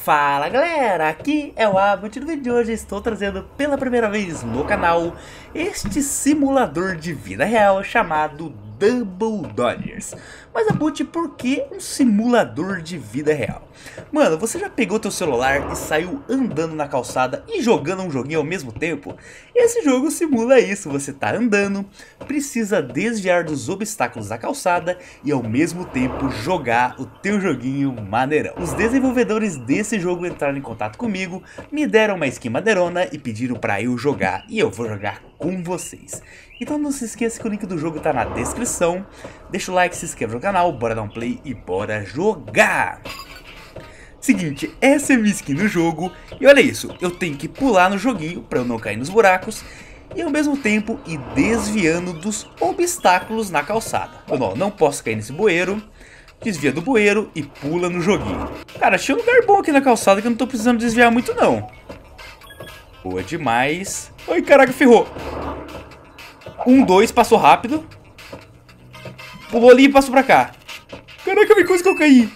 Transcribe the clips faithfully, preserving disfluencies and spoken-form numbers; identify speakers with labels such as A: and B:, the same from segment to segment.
A: Fala galera, aqui é o Abbott. No vídeo de hoje estou trazendo pela primeira vez no canal este simulador de vida real chamado Double Dodgers. Mas Abbott, por que um simulador de vida real? Mano, você já pegou teu celular e saiu andando na calçada e jogando um joguinho ao mesmo tempo? Esse jogo simula isso, você tá andando, precisa desviar dos obstáculos da calçada e ao mesmo tempo jogar o teu joguinho maneirão. Os desenvolvedores desse jogo entraram em contato comigo, me deram uma skin maneirona e pediram pra eu jogar, e eu vou jogar com vocês. Então não se esqueça que o link do jogo tá na descrição, deixa o like, se inscreva no canal, bora dar um play e bora jogar! Seguinte, essa é minha skin no jogo, e olha isso, eu tenho que pular no joguinho pra eu não cair nos buracos, e ao mesmo tempo ir desviando dos obstáculos na calçada. Eu não, não posso cair nesse bueiro, desvia do bueiro e pula no joguinho. Cara, achei um lugar bom aqui na calçada que eu não tô precisando desviar muito não. Boa demais. Ai, caraca, ferrou. Um, dois, passou rápido. Pulou ali e passou pra cá. Caraca, vi coisa que eu caí.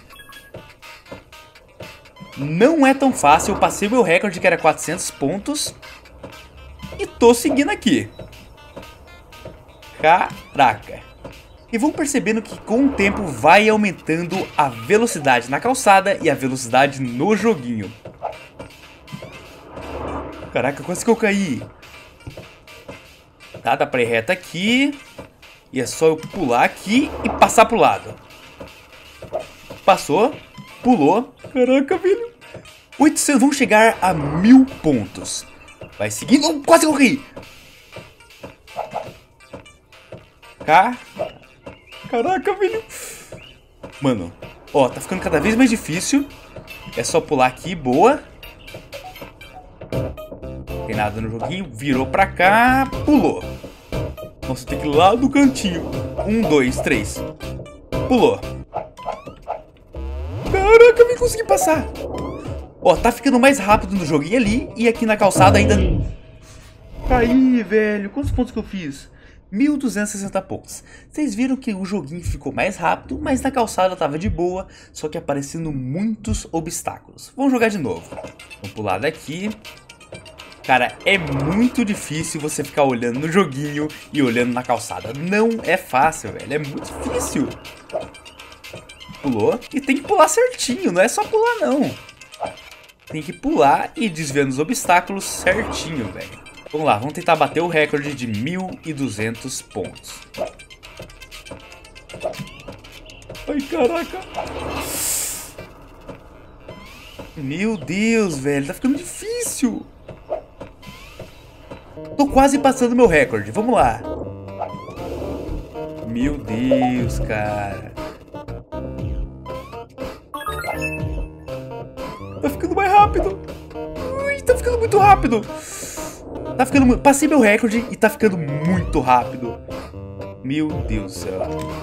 A: Não é tão fácil, eu passei meu recorde que era quatrocentos pontos. E tô seguindo aqui. Caraca. E vão percebendo que com o tempo vai aumentando a velocidade na calçada e a velocidade no joguinho. Caraca, quase que eu caí. Tá, dá pra ir reto aqui. E é só eu pular aqui e passar pro lado. Passou. Pulou. Caraca, velho. oitocentos, vão chegar a mil pontos. Vai seguindo. Oh, quase que eu caí. Cá. Caraca, velho. Mano, ó, tá ficando cada vez mais difícil. É só pular aqui, boa. Tem nada no joguinho, virou pra cá, pulou. Nossa, tem que ir lá do cantinho. Um, dois, três. Pulou. Caraca, nem consegui passar. Ó, tá ficando mais rápido no joguinho ali. E aqui na calçada ainda... Caí, velho. Quantos pontos que eu fiz? mil duzentos e sessenta pontos. Vocês viram que o joguinho ficou mais rápido, mas na calçada tava de boa, só que aparecendo muitos obstáculos. Vamos jogar de novo. Vamos pular daqui. Cara, é muito difícil você ficar olhando no joguinho e olhando na calçada. Não é fácil, velho. É muito difícil. Pulou. E tem que pular certinho, não é só pular, não. Tem que pular e desviando os obstáculos certinho, velho. Vamos lá, vamos tentar bater o recorde de mil e duzentos pontos. Ai, caraca. Meu Deus, velho. Tá ficando difícil. Tô quase passando meu recorde. Vamos lá. Meu Deus, cara. Tá ficando mais rápido. Ui, tá ficando muito rápido. Tá ficando... Passei meu recorde e tá ficando muito rápido. Meu Deus do céu.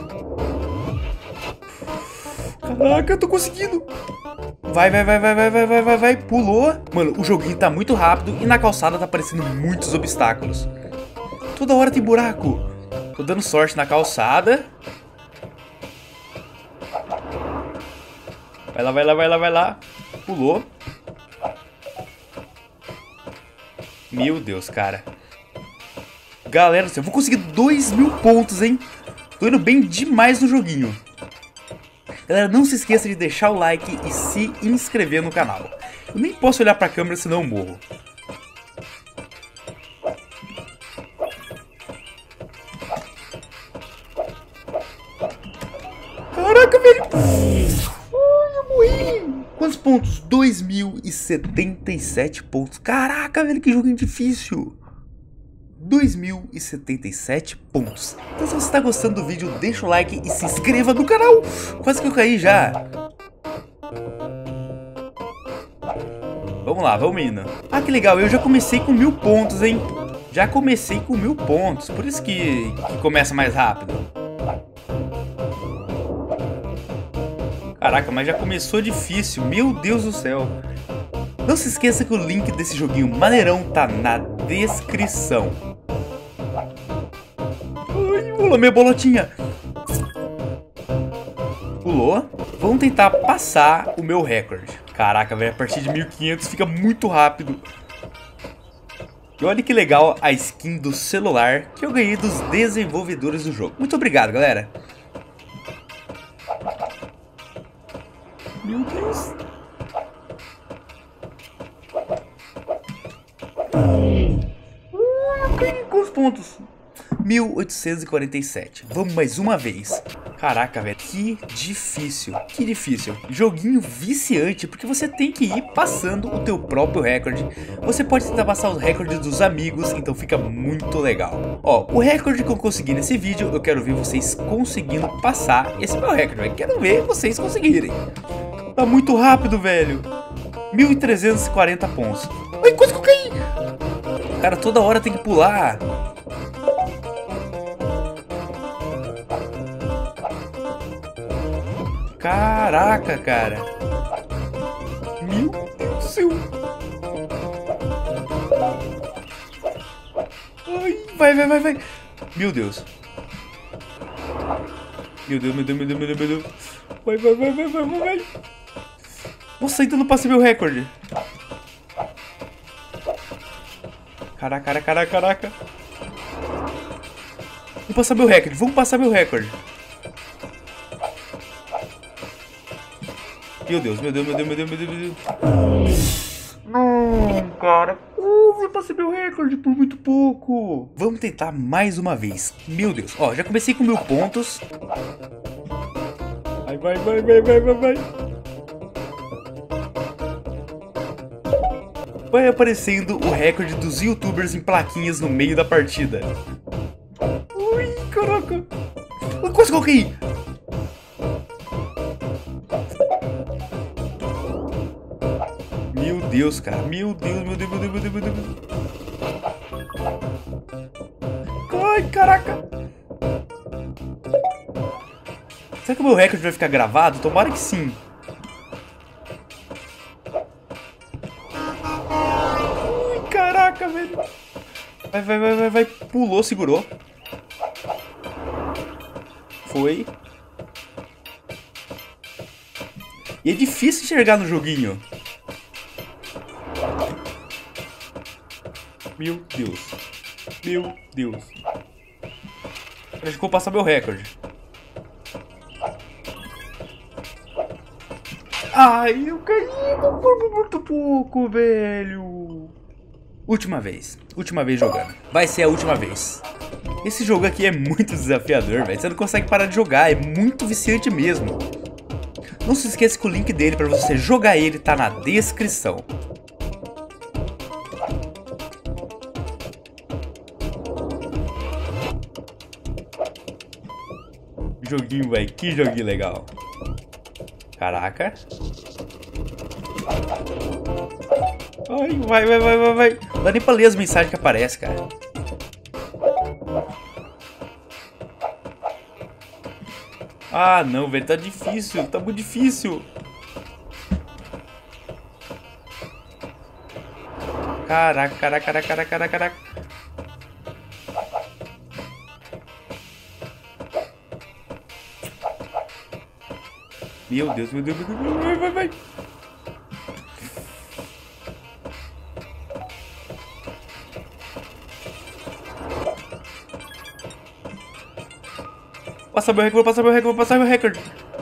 A: Caraca, eu tô conseguindo. Vai, vai, vai, vai, vai, vai, vai, vai, vai. Pulou. Mano, o joguinho tá muito rápido e na calçada tá aparecendo muitos obstáculos. Toda hora tem buraco. Tô dando sorte na calçada. Vai lá, vai lá, vai lá, vai lá. Pulou. Meu Deus, cara. Galera, eu vou conseguir dois mil pontos, hein? Tô indo bem demais no joguinho. Galera, não se esqueça de deixar o like e se inscrever no canal. Eu nem posso olhar pra câmera senão eu morro. Caraca, velho. Ai, eu morri. Quantos pontos? dois mil e setenta e sete pontos. Caraca, velho, que joguinho difícil. dois mil e setenta e sete pontos. Então se você está gostando do vídeo, deixa o like e se inscreva no canal. Quase que eu caí já. Vamos lá, vamos indo. Ah, que legal, eu já comecei com mil pontos, hein. Já comecei com mil pontos, por isso que, que começa mais rápido. Caraca, mas já começou difícil, meu Deus do céu. Não se esqueça que o link desse joguinho maneirão tá na descrição. Ai, pula minha bolotinha. Pulou. Vamos tentar passar o meu recorde. Caraca, velho, a partir de mil e quinhentos fica muito rápido. E olha que legal a skin do celular que eu ganhei dos desenvolvedores do jogo. Muito obrigado, galera. Meu Deus. Quantos pontos? mil oitocentos e quarenta e sete. Vamos mais uma vez. Caraca, velho, que difícil, que difícil. Joguinho viciante, porque você tem que ir passando o teu próprio recorde. Você pode tentar passar os recordes dos amigos, então fica muito legal. Ó, o recorde que eu consegui nesse vídeo, eu quero ver vocês conseguindo passar esse meu recorde, velho. Quero ver vocês conseguirem. Tá muito rápido, velho. mil trezentos e quarenta pontos. Ai, quase que eu caí. Cara, toda hora tem que pular. Caraca, cara. Meu Deus do céu. Ai, vai, vai, vai, vai. Meu Deus. Meu Deus, meu Deus, meu Deus, meu Deus, meu Deus. Vai, vai, vai, vai, vai, vai, vai. Nossa, ainda não passei meu recorde. Caraca, caraca, caraca, caraca. Vamos passar meu recorde, vamos passar meu recorde. Meu Deus, meu Deus, meu Deus, meu Deus, meu Deus, meu Deus. Não, cara. Uh, eu passei meu recorde por muito pouco. Vamos tentar mais uma vez. Meu Deus. Ó, já comecei com mil pontos. Vai, vai, vai, vai, vai, vai, vai. Vai aparecendo o recorde dos youtubers em plaquinhas no meio da partida. Ui, caraca. Eu quase coloquei. Meu Deus, cara. Meu Deus, meu Deus, meu Deus, meu Deus, meu Deus. Ai, caraca. Será que o meu recorde vai ficar gravado? Tomara que sim. Ai, caraca, velho. Vai, vai, vai, vai, vai. Pulou, segurou. Foi. E é difícil enxergar no joguinho. Meu Deus. Meu Deus. Acho que eu vou passar meu recorde. Ai, eu caí por muito pouco, velho. Última vez. Última vez jogando. Vai ser a última vez. Esse jogo aqui é muito desafiador, velho. Você não consegue parar de jogar. É muito viciante mesmo. Não se esqueça que o link dele para você jogar ele tá na descrição. Joguinho, velho. Que joguinho legal. Caraca. Ai, vai, vai, vai, vai, vai. Não dá nem pra ler as mensagens que aparecem, cara. Ah, não, velho. Tá difícil. Tá muito difícil. Caraca, caraca, caraca, caraca, caraca, caraca. Meu Deus, meu Deus, meu Deus, vai, vai, vai. Passar meu recorde, vou passar meu recorde, vou passar meu recorde.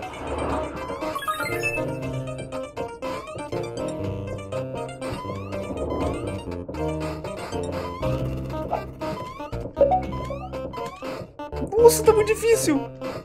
A: Nossa, tá muito difícil.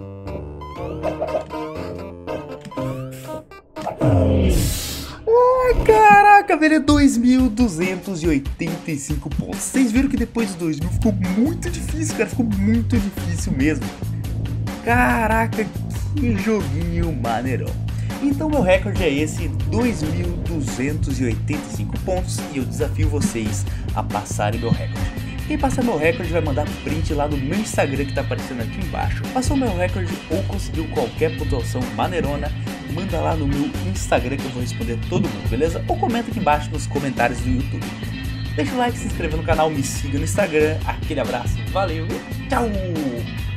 A: Ai, caraca, velho, é dois mil duzentos e oitenta e cinco pontos. Vocês viram que depois de dois mil ficou muito difícil, cara. Ficou muito difícil mesmo. Caraca, que joguinho maneirão. Então meu recorde é esse, dois mil duzentos e oitenta e cinco pontos. E eu desafio vocês a passarem meu recorde. Quem passar meu recorde vai mandar print lá no meu Instagram que tá aparecendo aqui embaixo. Passou meu recorde ou conseguiu qualquer pontuação maneirona, manda lá no meu Instagram que eu vou responder todo mundo, beleza? Ou comenta aqui embaixo nos comentários do YouTube. Deixa o like, se inscreva no canal, me siga no Instagram. Aquele abraço, valeu, tchau!